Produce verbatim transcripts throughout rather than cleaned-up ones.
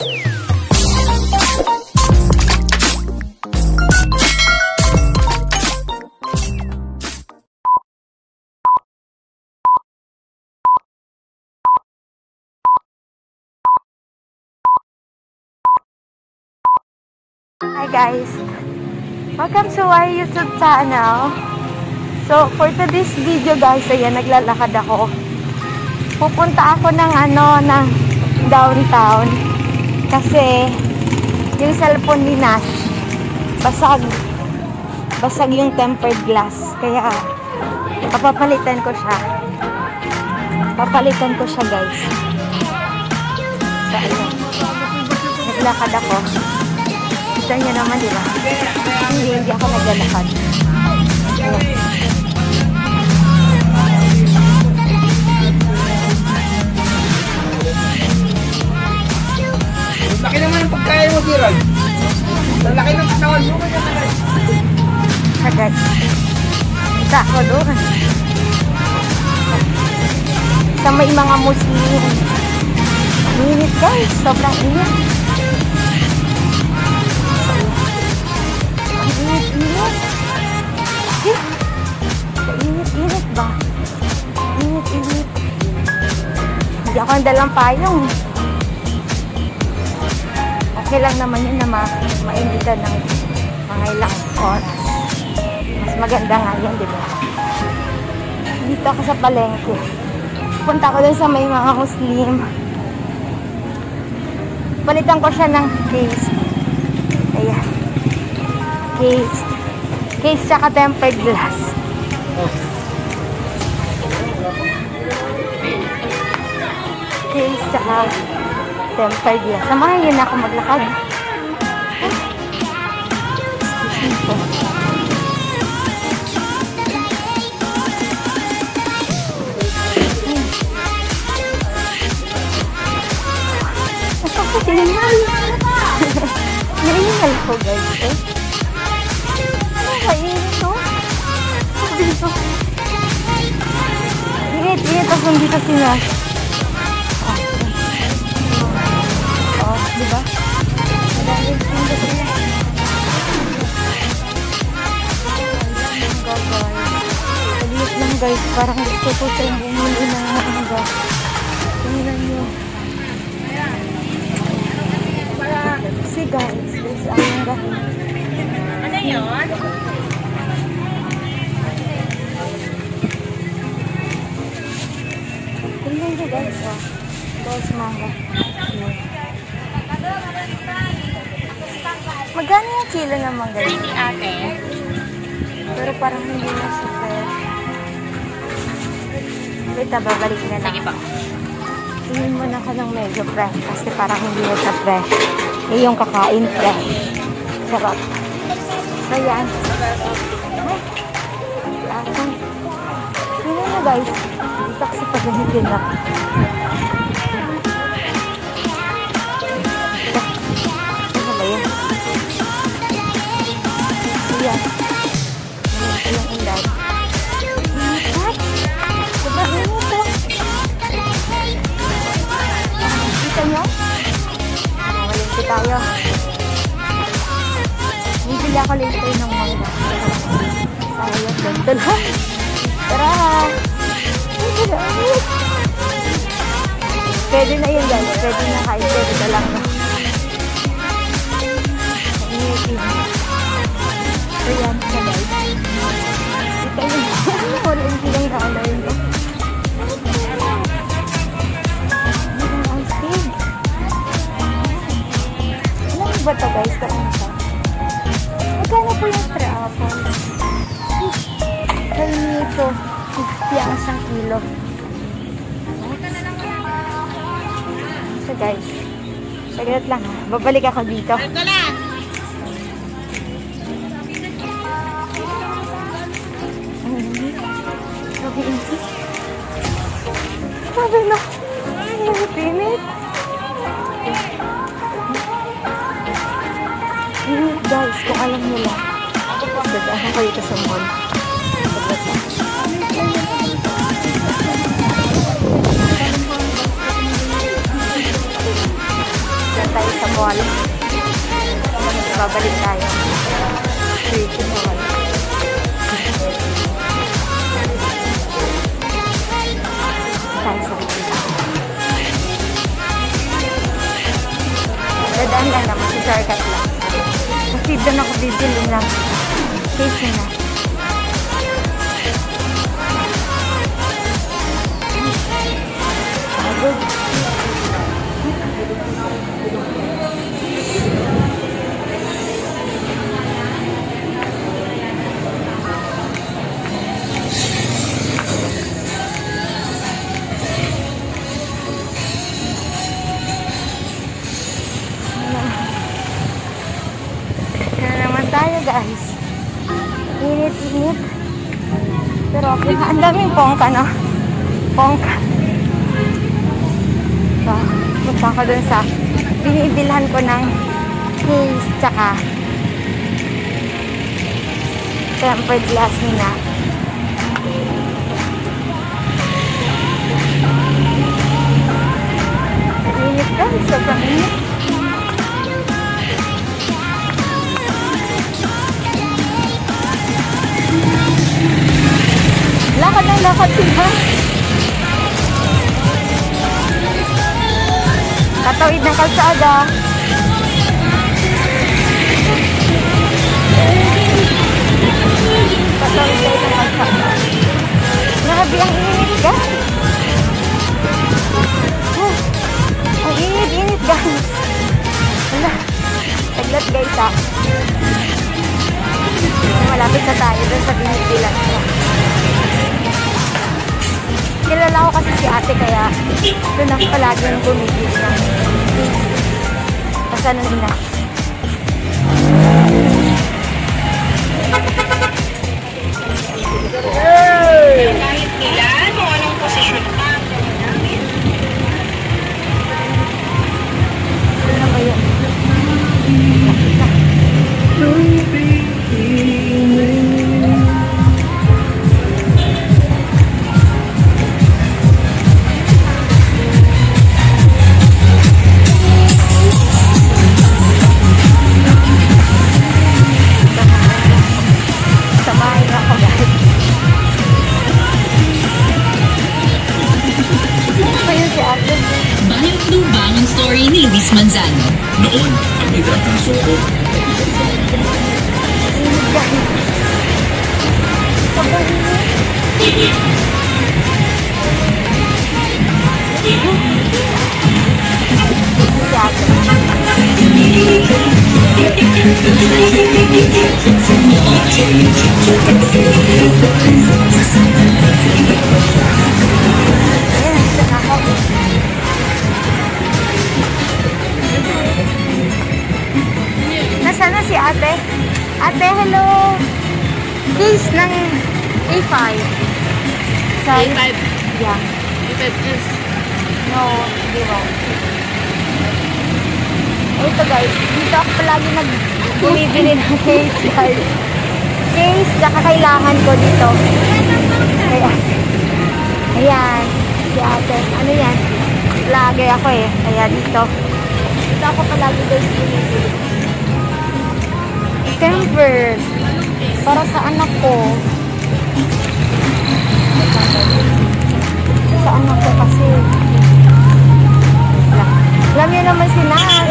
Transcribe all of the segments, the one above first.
Hi guys! Welcome to our YouTube channel. So, for today's video guys, ayan, naglalakad ako. Pupunta ako ng ano, ng downtown. Kasi, yung cellphone ni Nash, basag. Basag yung tempered glass. Kaya, papapalitan ko siya. Papalitan ko siya guys. So, ayan. Naglakad ako. Kita niyo naman, di ba? Hindi, hindi ako naglalakad. Laki naman ang pagkaya mo, Gerald. Laki ng katawan mo. Agad. Kita ako doon. Sa may mga Muslim. Init guys. Sobrang init. Init-init. Eh, init-init ba? Init-init. Hindi ako ang dalang payong. Okay lang naman yun na ma mainitan ng mga ilang oras. Mas maganda nga yan, di ba? Dito ako sa palengke. Punta ko dun sa may mga Muslim. Palitan ko siya ng case. Ayan. Case. Case tsaka tempered glass. Case tsaka tempered glass. Samahan yun ako maglakad. Excuse me po. Nakapatingal. Naingal ko guys eh. Kainit to. Dito. Init-init ako dito si Nash. Oh, oh diba? Madami dito sila. Kalit lang guys. Parang gusto ko sa bumili ng hangga. Tingnan nyo. See guys, this ang hangga. Ano yun? Tingnan nyo guys, oh. Guys, manga. Magkano yung kilo ng mangga? Hindi ate. Pero parang hindi na siya fresh. Wait, babalik na lang. Sige pa. Tingin mo na ka ng medyo fresh kasi parang hindi na siya fresh. Eh, yung kakain fresh. Sarap. So, yan. Ay, tingnan nyo guys. Dito kasi pagdahitin na. Ano ba yun? Ayan. Ayan yung inday. What? Sobrang init ito. Kita nyo? Mawalinti tayo. Bibili ako later ng mangga. Sayang, ganito lang. Tara! Pwede na yun guys. Pwede na kahit pwede na lang. Init-init. So yan sa guys. Ito yun. Wala yung silang kaalayin ko. Ang ang speed. Alam ba ito guys? Kaunta. Magkano po yung trapon? Kaya nito. fifty ang isang kilo. So guys, saglit lang ha. Babalik ako dito. Ito lang! Sabi inti. Sabi na. Pinit. Init guys, kung alam nyo lang. Dadahan kayo ito sa mall. Saglit lang. tayo sa mall. Babalik tayo. Pretty mall. Tayo sa mall. Dadaan lang naman si Sarkat lang. Kasi doon ako bibili ng case na. Pagod. Tayo guys, init-init, pero okay na. Ang daming pongka, no? Pongka. So, punta ko dun sa binibilhan ko ng case tsaka tempered glass nila. Init guys, sobrang init. Lakad ng lakad sila. Katawid ng kalsada. Katawid tayo ng kalsada. Grabe ang init guys. Oh, ang init-init guys. Wala. Taglat guys ha. Malapit na tayo dun sa binibilan ko. Kilala ko kasi si ate kaya doon ako palagi yung bumibili ng kasi nung ina. Kahit nila, kung anong posisyon pa. Ano ba yun? Story ni Liz Manzano. Noon, ang edad ng suko. Nasaan na si ate? Ate, hello! Case ng A five. A five. Yeah. A five is. No, hindi wrong. Ito guys, dito ako palagi nag-bumibili ng case guys. Case na kakailangan ko dito. Kaya, ayan, si ate. Ano yan? Lagi ako eh. Kaya dito. Dito ako palagi guys bumibili. Tempered. Para sa anak ko. Sa anak ko kasi. Alam niyo naman si Nat.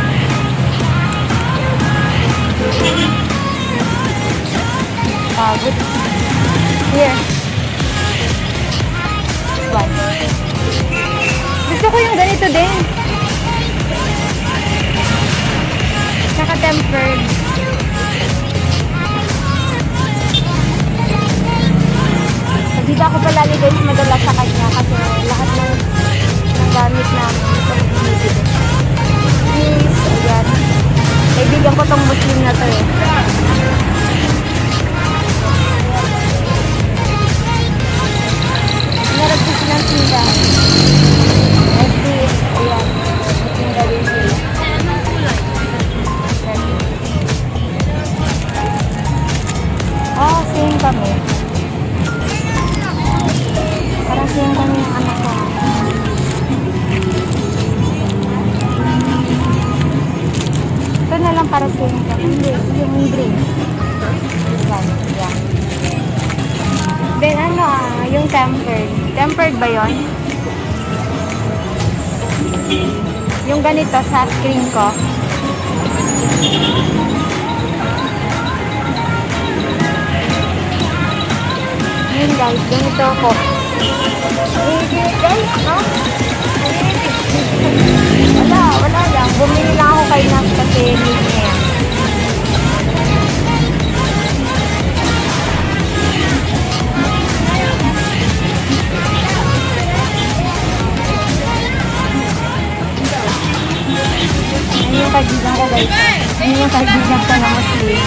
Pagod. Here. One. Gusto ko yung ganito din. Naka-tempered. Dito ako palagi guys madala sa kanya kasi lahat ng, ng gamit namin ito ko binibili. Please, ayan. Kaibigan ko tong Muslim na to eh. Meron din silang tinda. At least, ayan. Tinda din sila. Oh, same kami. Para same kami ng anak ko. para sa inyo. Hindi, yung green. Yan, yan. Then ano ah, yung tempered. Tempered ba yon? Yung ganito sa screen ko. Yun guys, ganito ako. Eh, guys, no? Wala, wala lang. Bumili lang ako kay Nas kasi need niya yan. Yan yung kaibigan ko guys. Yan yung kaibigan ko na Muslim.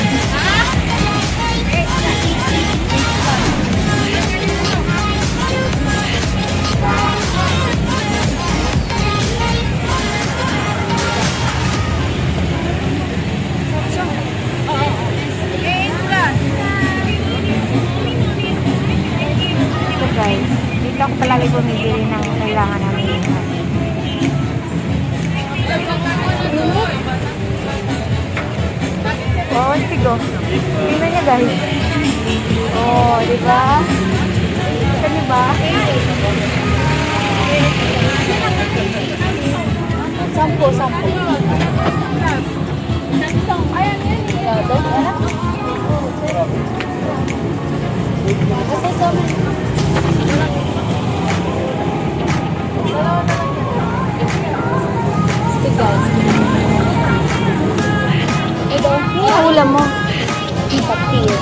Ito guys, dito ako palagi bumibili ng kailangan namin yun. Oh, sigo. Tingnan niya guys. Oh, di ba? Ito di ba? Sampo, sampo. Ayan yan. Ito, ayan. Kasi sabi. Stick guys. Ito, yung ulam mo. Patir.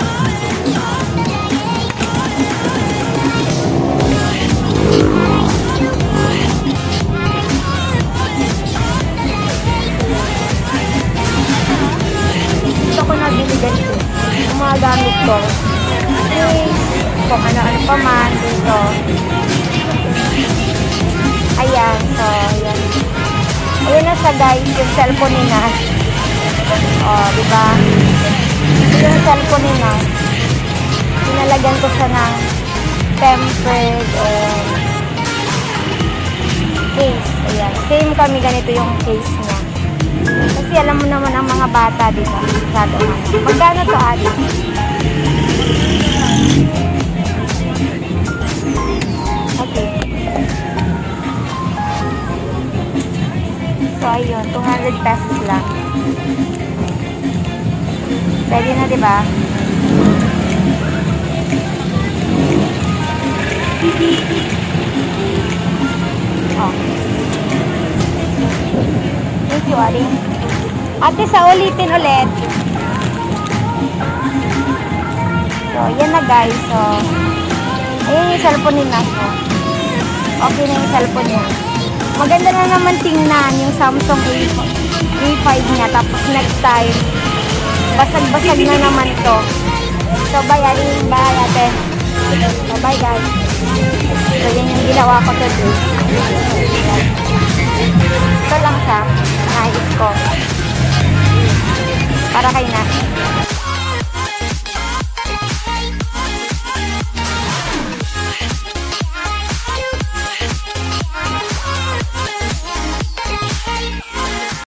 Ito ko nabili ganito. Yung mga gamit ko. Okay. Kung ano-ano pa man dito. Ayan. So, ayan. Ayan na siya guys. Yung cellphone ni Nas. Oh, di ba? Ito yung cellphone ni Nas. Pinalagyan ko siya ng tempered and case. Ayan. Same kami ganito yung case niya. Kasi alam mo naman ang mga bata, di ba? Masyado ano. Magkano to, Adi? Okay. So, ayun. two hundred pesos lang. Pwede na, di ba? Oh. Thank you, Adi. Ate, sa ulitin ulit. So, yan na guys. So, ayan yung cellphone ni Nas. Okay na yung cellphone niya. Maganda na naman tingnan yung Samsung A five niya. Tapos next time, basag-basag na naman to. So, bye, Adi. Bye, ate. So, bye, guys. So, yan yung ginawa ko today. Ito lang siya. Nais ko. Para kay Nas.